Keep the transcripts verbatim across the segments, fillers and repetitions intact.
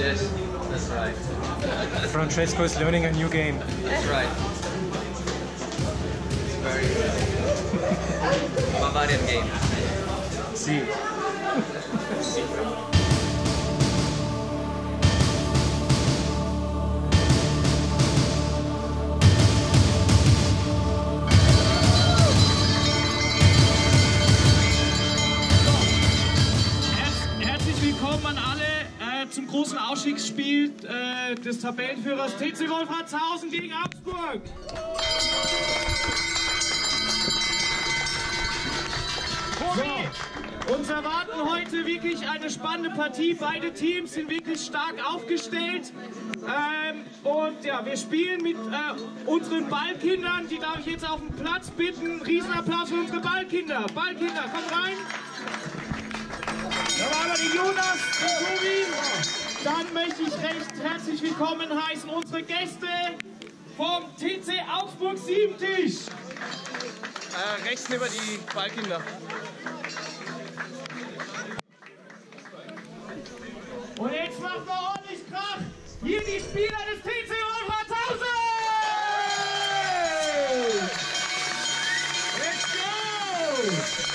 Yes, that's right. Francesco is learning a new game. That's right. It's very Bavarian game. See. Willkommen an alle äh, zum großen Ausstiegsspiel äh, des Tabellenführers T C Wolfratshausen gegen Augsburg. So, uns erwarten heute wirklich eine spannende Partie. Beide Teams sind wirklich stark aufgestellt. Ähm, und ja, wir spielen mit äh, unseren Ballkindern. Die darf ich jetzt auf den Platz bitten. Riesenapplaus für unsere Ballkinder. Ballkinder, kommt rein. Da war aber die Jonas, die Tobi. Dann möchte ich recht herzlich willkommen heißen unsere Gäste vom T C Augsburg Siebentisch. Äh, rechts neben die Ballkinder. Und jetzt macht wir ordentlich Krach. Hier die Spieler des T C Wolfratshausen. Let's go!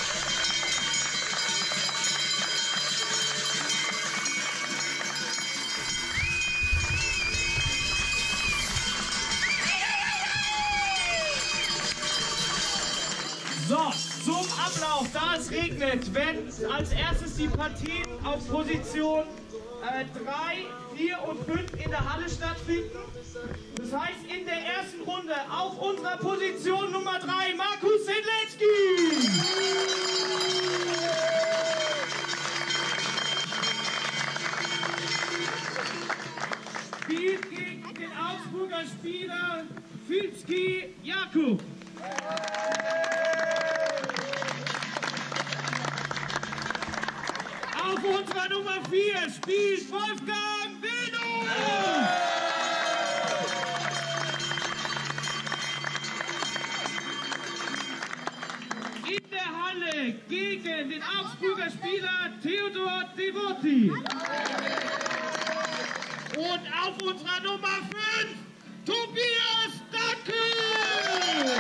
So, zum Ablauf, da es regnet, werden als erstes die Partien auf Position drei, vier und fünf in der Halle stattfinden. Das heißt, in der ersten Runde auf unserer Position Nummer drei Markus Sedlecki. Spielt gegen den Augsburger Spieler Filski Jakub. Auf unserer Nummer vier spielt Wolfgang Wildu. In der Halle gegen den Augsburger Spieler Theodor Devoti. Und auf unserer Nummer fünf Tobias Dackel.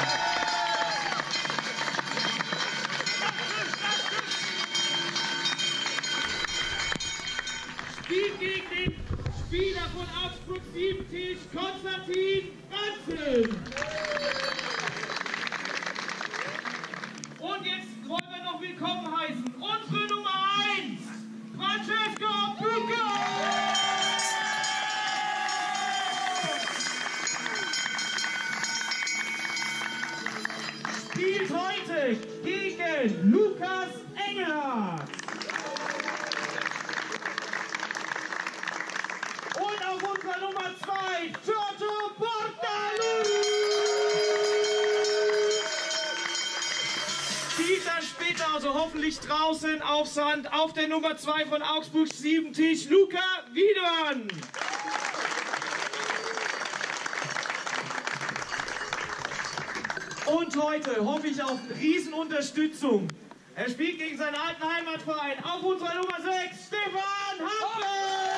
Spielt gegen den Spieler von Augsburg Siebentisch, Konstantin Ranzen. Und jetzt wollen wir noch willkommen heißen unsere Nummer eins, Francesco Bucco. Spielt heute gegen Lukas Engelhardt. Und auf unserer Nummer zwei, Giorgio Portalù. Spielt dann später, also hoffentlich draußen auf Sand, auf der Nummer zwei von Augsburg Siebentisch, Luca Wiedmann. Und heute hoffe ich auf Riesenunterstützung. Er spielt gegen seinen alten Heimatverein auf unserer Nummer sechs, Stefan Happel.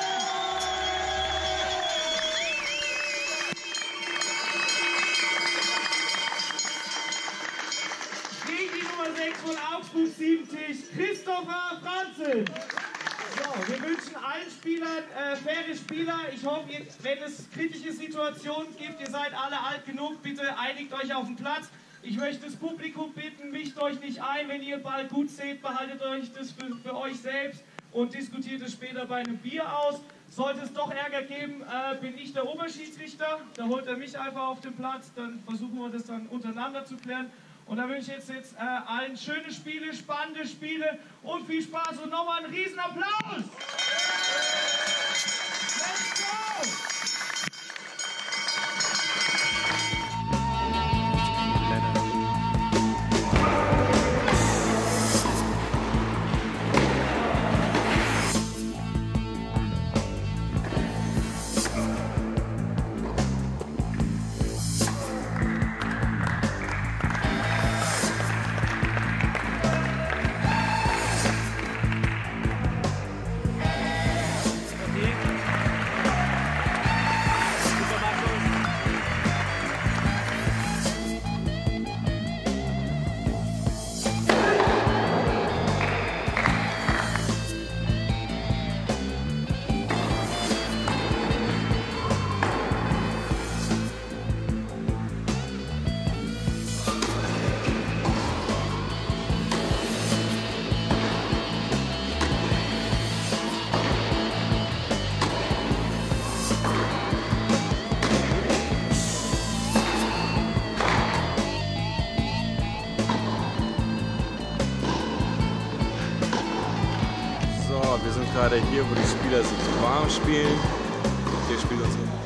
Gegen die Nummer sechs von Augsburg Siebentisch, Christopher Franzen. So, wir wünschen allen Spielern äh, faire Spieler. Ich hoffe, ihr, wenn es kritische Situationen gibt, ihr seid alle alt genug, bitte einigt euch auf den Platz. Ich möchte das Publikum bitten, mischt euch nicht ein, wenn ihr Ball gut seht, behaltet euch das für, für euch selbst und diskutiert es später bei einem Bier aus. Sollte es doch Ärger geben, äh, bin ich der Oberschiedsrichter, da holt er mich einfach auf den Platz, dann versuchen wir das dann untereinander zu klären. Und da wünsche ich jetzt, jetzt äh, allen schöne Spiele, spannende Spiele und viel Spaß und nochmal einen riesen Applaus! Let's go! aber wir sind gerade hier, wo die Spieler sich warm spielen. Hier spielt uns hin.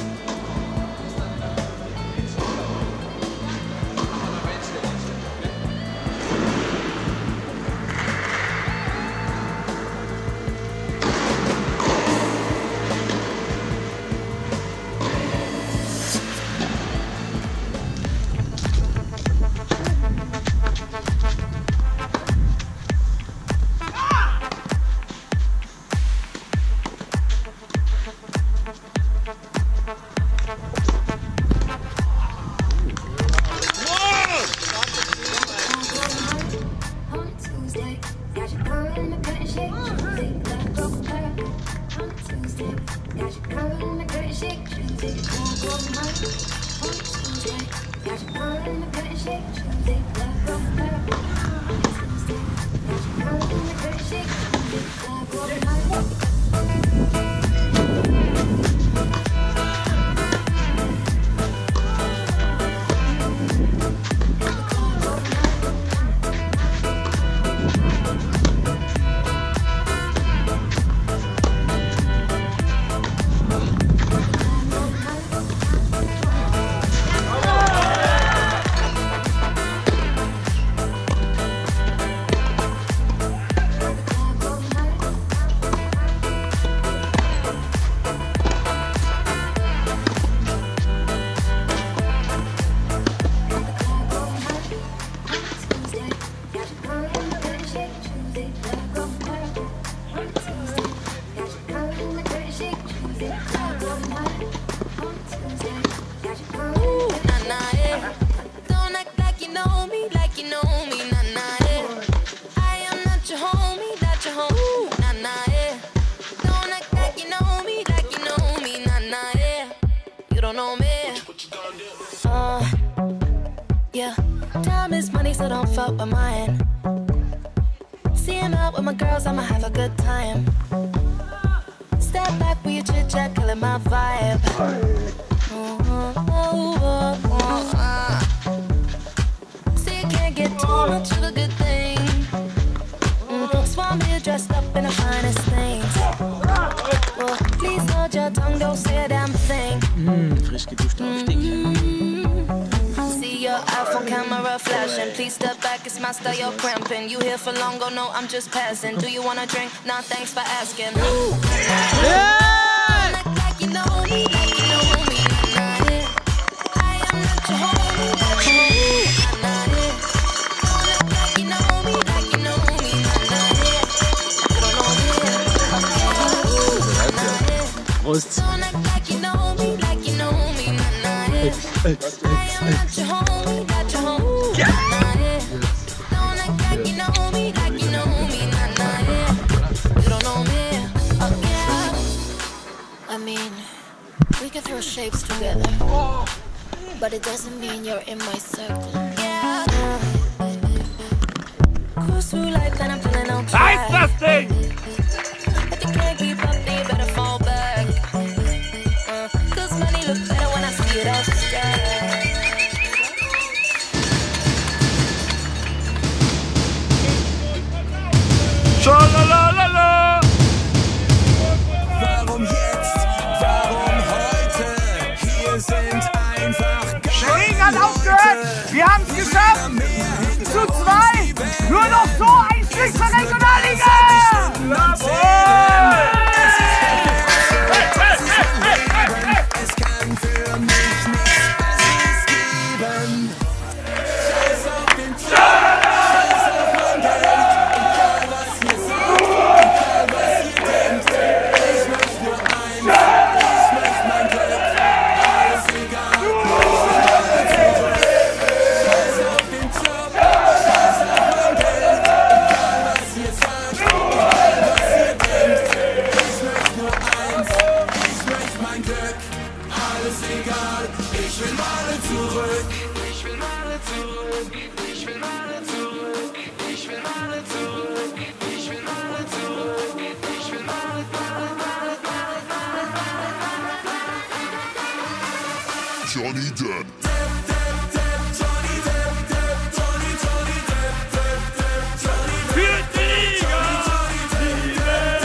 So don't fuck with mine. See him out with my girls, I'ma have a good time. Step back with your chit chat, killing my vibe. Oh, oh, oh, oh, uh. See, you can't get too much of a good thing. Mm, Swam here dressed up in the finest things. Oh, please hold your tongue, don't say a damn thing. Mm, frisch geduscht Aufstieg. Your iPhone camera flashing. Please step back, it's my style, you're cramping. You here for long, oh no, I'm just passing. Do you wanna drink? Nah, thanks for asking. Yeah! Like you know me, like you know me. Not it. I am not your homie, not your homie. Not it. Don't act like you know me, like you know me. Not it. You don't know me. Not it. Prost. Don't act like you know me, like you know me. Not it. I am not your homie. We can throw shapes together, but it doesn't mean you're in my circle. Yeah. Cruise through life and I'm feeling on track. Nice, das Ding! If you can't keep up, then you better fall back. Uh, Cause money looks better when I see it all stacked. Schalalala! Warum jetzt? Warum heute? Hier sind einfach Schwing hat aufgehört! Wir haben es geschafft! Zu zwei! Nur noch so ein Stück zur Regionalliga! Jawohl! Es kann für mich nichts Besseres geben. Scheiß auf den Job, scheiß auf mein Geld. Egal was ihr sagt, egal was ihr denkt. Ich möchte nur eins, ich möchte mein Glück. Alles egal, ich will alles zurück. Scheiß auf den Job, scheiß auf mein Geld. Egal was ihr sagt, egal was ihr denkt. Ich möchte nur eins, ich möchte mein Glück. Alles egal, ich will Male zurück. Ich will Male zurück. Ich will Male zurück. Ich will Male zurück. Ich will Male zurück. Ich will Male, Male, Male, Male, Male, Male, Male. Johnny Depp. Depp, Depp, Depp, Johnny Depp, Depp, Johnny, Johnny Depp, Depp, Depp, Johnny Depp. Für die Liga! Johnny, Johnny Depp.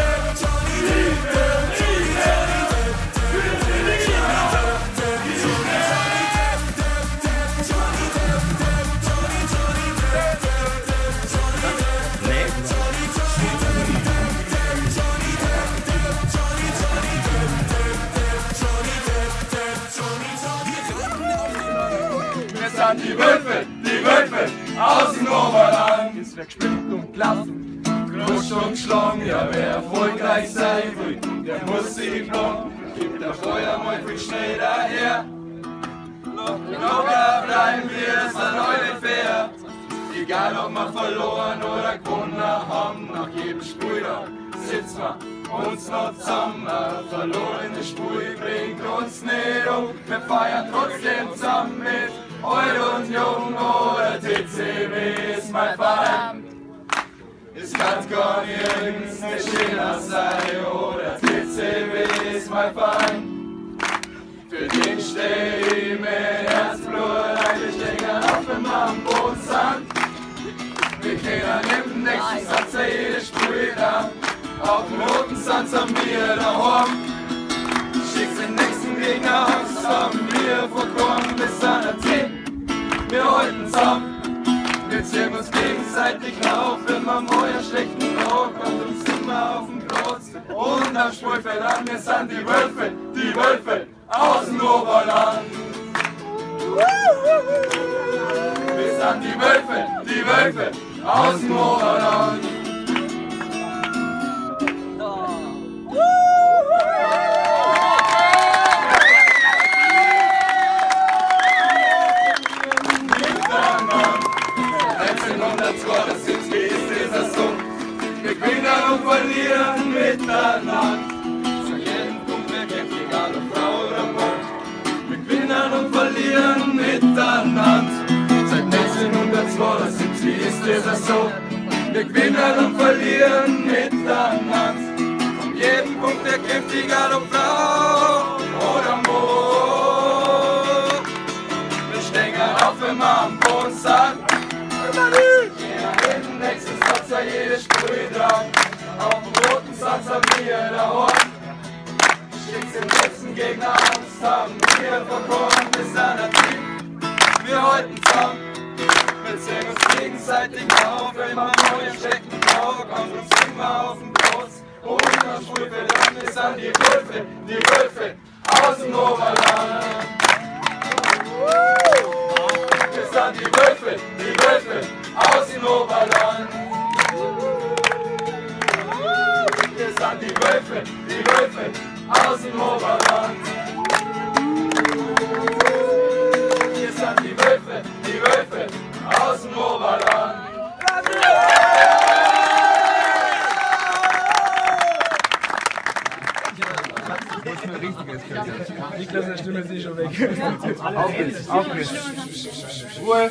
die Wölfe, die Wölfe aus dem Oberland. Es wird gespielt und gelassen, Krusch und Schlong, ja wer erfolgreich sein will, der muss sich noch, gibt der Feuer mal viel schnell daher. Locker bleiben wir, ist an heute fair. Egal ob wir verloren oder gewonnen haben, nach jedem Spieltag sitzen wir uns noch zusammen. Ein verlorenes Spiel bringt uns nicht um, wir feiern trotzdem zusammen mit Alt und Jung oder T C W ist mein Verein. Es kann gar nirgends nicht schöner sein oder T C W ist mein Verein. Für den steh ich mit Herzblut eigentlich länger auf dem Boden sind. Wir können im nächsten Satz ja jede Sprühe da. Auf dem roten Sand sind wir daheim. Schickst den nächsten Gegner Angst, haben wir vorkommen bis an der Team. Wir halten zusammen, wir ziehen uns gegenseitig auf, wenn man mal einen schlechten Tag hat und sind wir auf dem Platz. Und am Spielfeld an, wir sind die Wölfe, die Wölfe aus dem Oberland. Wir sind die Wölfe, die Wölfe aus dem Oberland. neunzehnhundertzweiundsiebzig ist dieser Song. Wir gewinnen und verlieren miteinander. Zu jedem Punkt, wer kämpft, egal ob Frau oder Mann. Wir gewinnen und verlieren miteinander. Seit neunzehnhundertzweiundsiebzig ist dieser Song. Wir gewinnen und verlieren miteinander. Um jeden Punkt, der kämpft, egal ob Frau oder Mann. Wir stehen auf, wenn wir am Boden sind. Im nächsten Satz ja jede Sprühe dran. Auf dem roten Satz haben wir daheim. Schickst den letzten Gegner Angst, haben wir verkommen bis an der Team. Wir halten zusammen, wir ziehen uns gegenseitig auf. Wenn man neue schlechten Tag kommt und sind wir auf dem Platz. Und am Spielfeld an, wir sind die Wölfe, die Wölfe aus dem Oberland. Wir sind die Wölfe, die Wölfe aus dem Oberland. Wir sind die Wölfe, die Wölfe aus dem Oberland. Wir sind die Wölfe, die Wölfe aus dem Oberland. Niklas, der Stimme ist eh schon weg. Aufgeht, aufgeht. Ruhe.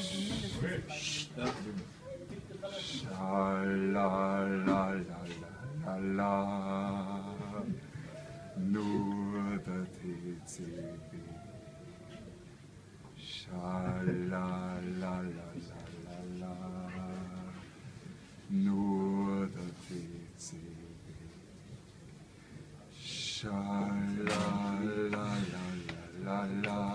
Schalalalala, nur der T C B. Schalalalala, nur der T C B. Schalalalala.